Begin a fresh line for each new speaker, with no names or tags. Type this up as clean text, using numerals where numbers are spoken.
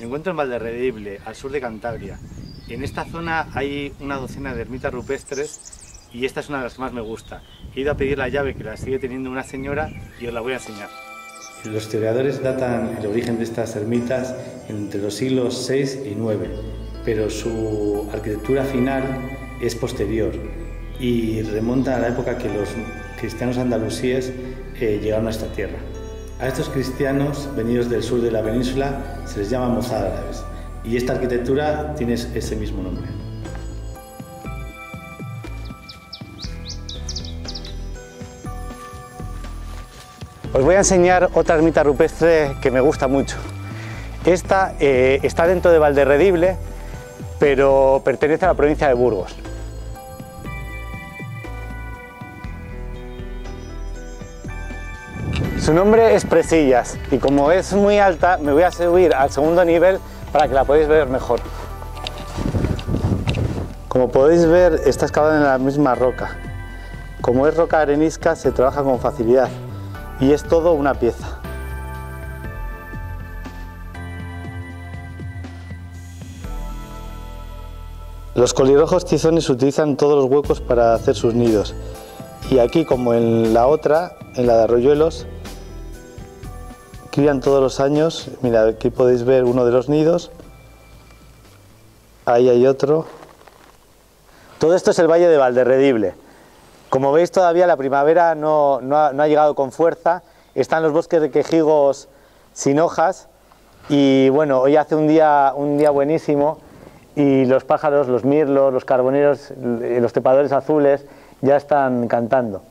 Me encuentro en Valderredible, al sur de Cantabria. En esta zona hay una docena de ermitas rupestres y esta es una de las que más me gusta. He ido a pedir la llave, que la sigue teniendo una señora, y os la voy a enseñar. Los historiadores datan el origen de estas ermitas entre los siglos VI y IX, pero su arquitectura final es posterior y remonta a la época que los cristianos andalusíes llegaron a esta tierra. A estos cristianos venidos del sur de la península se les llama mozárabes y esta arquitectura tiene ese mismo nombre. Os voy a enseñar otra ermita rupestre que me gusta mucho. Esta está dentro de Valderredible, pero pertenece a la provincia de Burgos. Su nombre es Presillas y como es muy alta me voy a subir al segundo nivel para que la podáis ver mejor. Como podéis ver, está excavada en la misma roca. Como es roca arenisca se trabaja con facilidad y es todo una pieza. Los colirrojos tizones utilizan todos los huecos para hacer sus nidos y aquí, como en la otra, en la de arroyuelos, crían todos los años. Mira, aquí podéis ver uno de los nidos, ahí hay otro. Todo esto es el valle de Valderredible. Como veis, todavía la primavera no ha llegado con fuerza, están los bosques de quejigos sin hojas y bueno, hoy hace un día buenísimo y los pájaros, los mirlos, los carboneros, los trepadores azules ya están cantando.